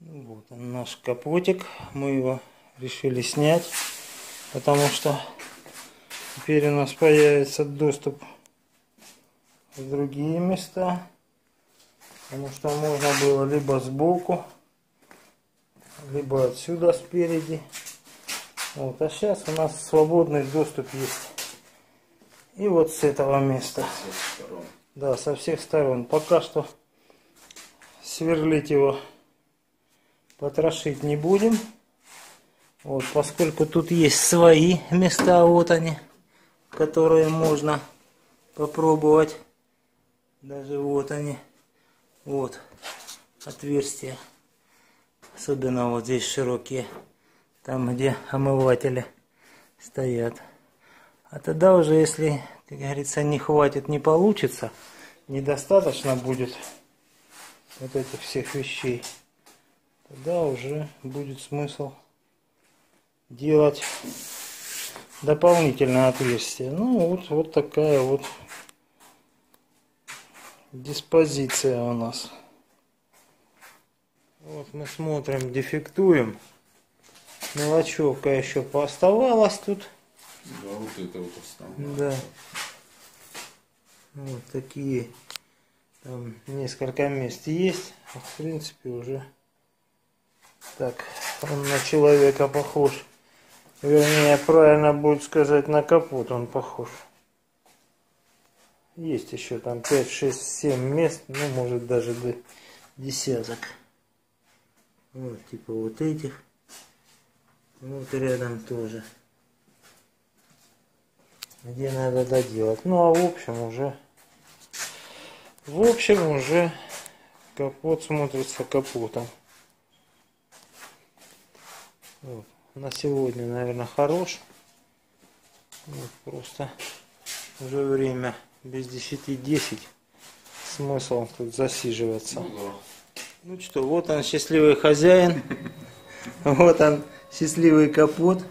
Вот он, наш капотик. Мы его решили снять, потому что теперь у нас появится доступ в другие места. Потому что можно было либо сбоку, либо отсюда спереди. Вот, а сейчас у нас свободный доступ есть. И вот с этого места. Да, со всех сторон. Пока что сверлить его, потрошить не будем. Вот, поскольку тут есть свои места, вот они, которые можно попробовать. Даже вот они. Вот отверстия. Особенно вот здесь широкие. Там, где омыватели стоят. А тогда уже, если, как говорится, не хватит, не получится, недостаточно будет вот этих всех вещей, тогда уже будет смысл делать дополнительное отверстие. Ну вот такая вот диспозиция у нас. Вот мы смотрим, дефектуем. Мелочевка еще пооставалась тут. Да, вот это вот осталось. Да. Вот такие. Там несколько мест есть. В принципе уже так, он на человека похож. Вернее, правильно будет сказать, на капот он похож. Есть еще там 5, 6, 7 мест. Ну, может даже до десяток. Вот, типа вот этих. Вот рядом тоже. Где надо доделать. Ну а в общем уже капот смотрится капотом. Вот. На сегодня, наверное, хорош. Вот, просто уже время без 10-10. Смысл тут засиживаться. Ну что, вот он, счастливый хозяин. Вот он, счастливый капот.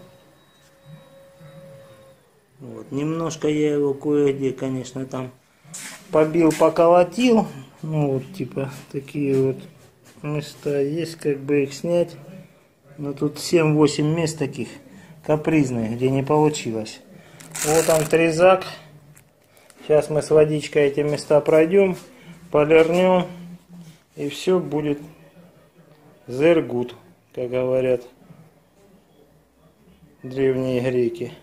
Вот. Немножко я его кое-где, конечно, там побил, поколотил. Ну вот, типа, такие вот места есть, как бы их снять. Но тут 7-8 мест таких капризных, где не получилось. Вот он трезак. Сейчас мы с водичкой эти места пройдем, полирнем. И все будет sehr gut, как говорят древние греки.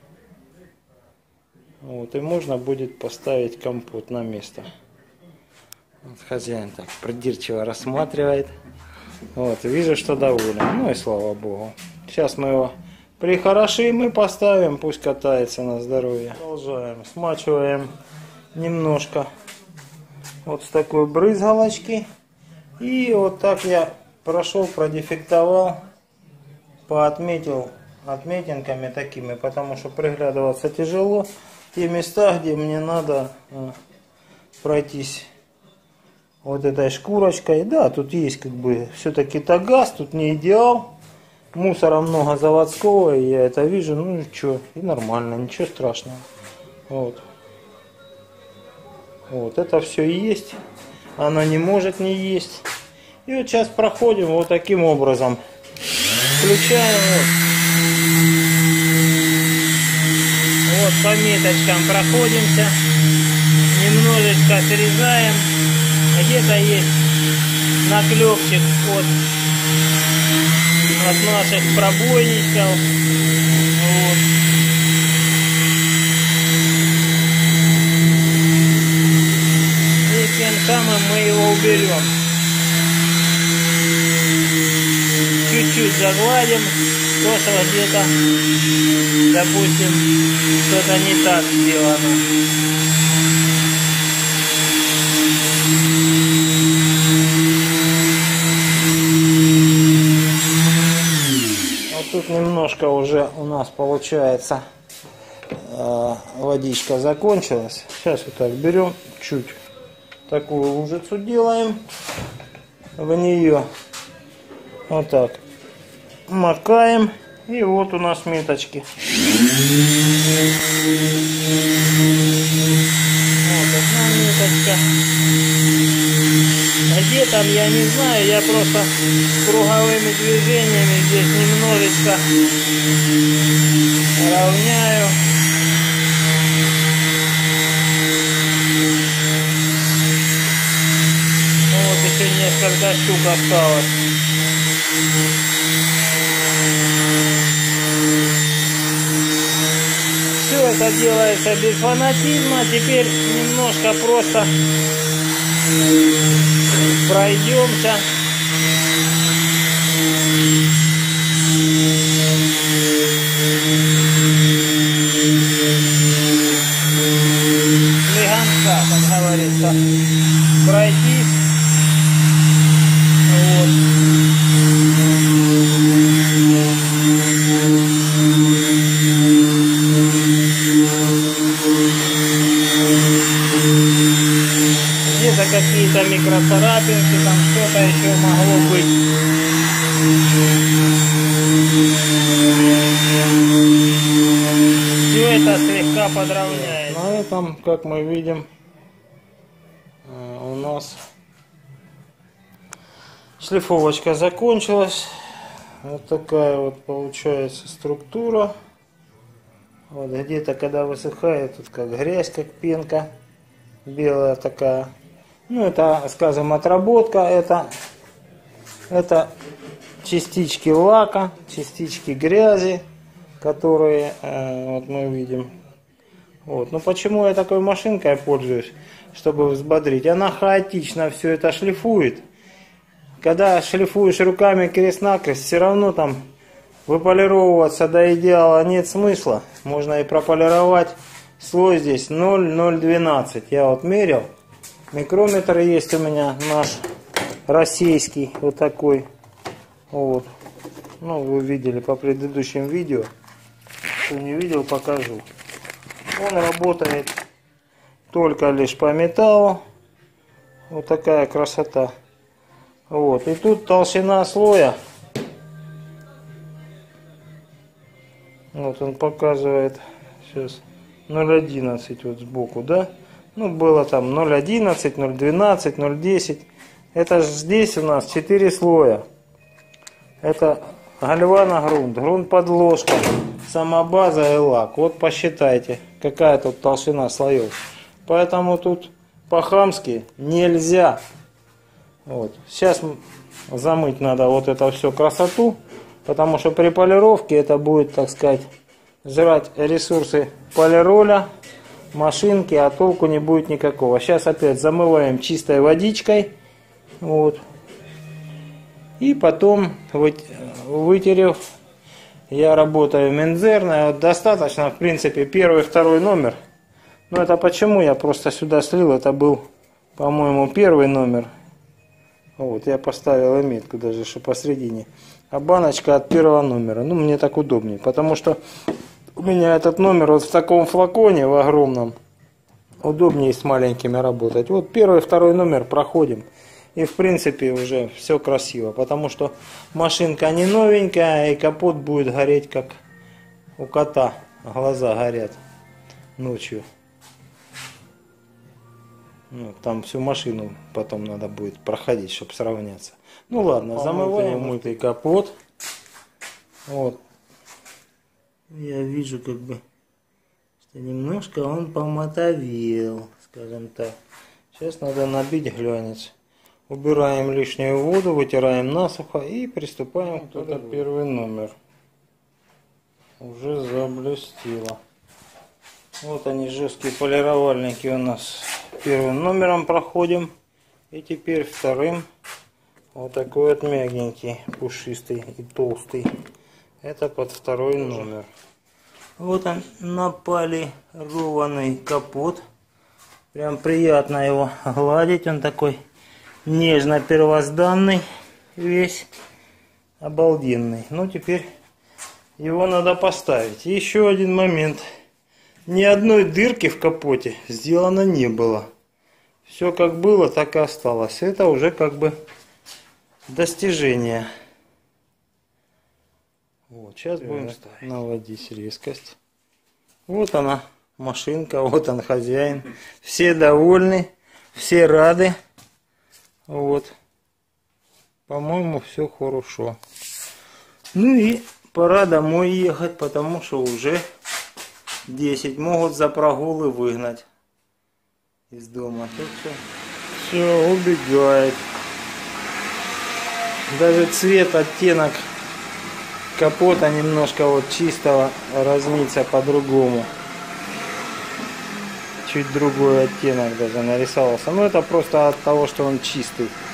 Вот, и можно будет поставить компот на место. Вот хозяин так придирчиво рассматривает. Вот, вижу, что доволен. Ну и слава богу. Сейчас мы его прихорошим и поставим, пусть катается на здоровье. Продолжаем. Смачиваем немножко вот с такой брызгалочки. И вот так я прошел, продефектовал, поотметил отметинками такими, потому что приглядываться тяжело. Те места, где мне надо пройтись вот этой шкурочкой. Да, тут есть как бы все-таки тагаз, тут не идеал. Мусора много заводского, и я это вижу. Ну что, и нормально, ничего страшного. Вот. Вот это все и есть. Оно не может не есть. И вот сейчас проходим вот таким образом. Включаем вот. Вот по меточкам проходимся. Немножечко срезаем. Где-то есть наклепчик от наших пробойничков. Вот. И тем самым мы его уберем. Чуть-чуть загладим то, что где-то, допустим, что-то не так сделано. Вот тут немножко уже у нас получается водичка закончилась. Сейчас вот так берем, чуть такую лужицу делаем, в нее вот так макаем, и вот у нас меточки. Вот одна меточка. там, я не знаю, я просто круговыми движениями здесь немножечко равняю. Ну вот еще несколько штук осталось. Все это делается без фанатизма. Теперь немножко просто пройдемся. Слегонца, как говорится, пройтись. Вот. Где-то какие-то микроцарапинки, там что-то еще могло быть. Все это слегка подровняет. На этом, как мы видим, у нас шлифовочка закончилась. Вот такая вот получается структура. Вот где-то когда высыхает, тут как грязь, как пенка белая такая. Ну это, скажем, отработка. Это частички лака, частички грязи, которые вот мы видим. Вот. Ну почему я такой машинкой пользуюсь, чтобы взбодрить? Она хаотично все это шлифует. Когда шлифуешь руками крест-накрест, все равно там выполировываться до идеала нет смысла. Можно и прополировать. Слой здесь 0,012. Я вот мерил. Микрометр есть у меня наш российский. Вот такой. Вот. Ну, вы видели по предыдущим видео. Кто не видел, покажу. Он работает только лишь по металлу. Вот такая красота. Вот. И тут толщина слоя. Вот он показывает сейчас 0,11 вот сбоку, да? Ну, было там 0,11, 0,12, 0,10. Это здесь у нас 4 слоя. Это гальваногрунт, грунт-подложка, сама база и лак. Вот посчитайте, какая тут толщина слоев. Поэтому тут по-хамски нельзя. Вот. Сейчас замыть надо вот это все красоту, потому что при полировке это будет, так сказать, жрать ресурсы полироля, машинки, а толку не будет никакого. Сейчас опять замываем чистой водичкой. Вот. И потом, вытерев, я работаю мензерной. Вот достаточно, в принципе, первый, второй номер. Но это почему я просто сюда слил. Это был, по-моему, первый номер. Вот, я поставил метку даже, что посередине. А баночка от первого номера. Ну, мне так удобнее. Потому что у меня этот номер вот в таком флаконе, в огромном. Удобнее с маленькими работать. Вот первый, второй номер проходим. И в принципе уже все красиво. Потому что машинка не новенькая. И капот будет гореть как у кота. Глаза горят ночью. Ну, там всю машину потом надо будет проходить, чтобы сравняться. Ну ладно, замываем мытый капот. Вот. Я вижу как бы, что немножко он помотовел, скажем так. Сейчас надо набить глянец. Убираем лишнюю воду, вытираем насухо и приступаем. Вот это первый номер. Уже заблестело. Вот они, жесткие полировальники у нас. Первым номером проходим. И теперь вторым. Вот такой вот мягенький, пушистый и толстый. Это под второй номер. Вот он, наполированный капот. Прям приятно его гладить. Он такой нежно-первозданный. Весь обалденный. Ну теперь его надо поставить. И еще один момент. Ни одной дырки в капоте сделано не было. Все как было, так и осталось. Это уже как бы достижение. Вот, сейчас будем наводить резкость. Вот она, машинка, вот он, хозяин. Все довольны, все рады. Вот. По-моему, все хорошо. Ну и пора домой ехать, потому что уже 10. Могут за прогулы выгнать из дома. Так что все, убегает. Даже цвет, оттенок капота немножко вот чистого разнится по-другому. Чуть другой оттенок даже нарисовался. Но это просто от того, что он чистый.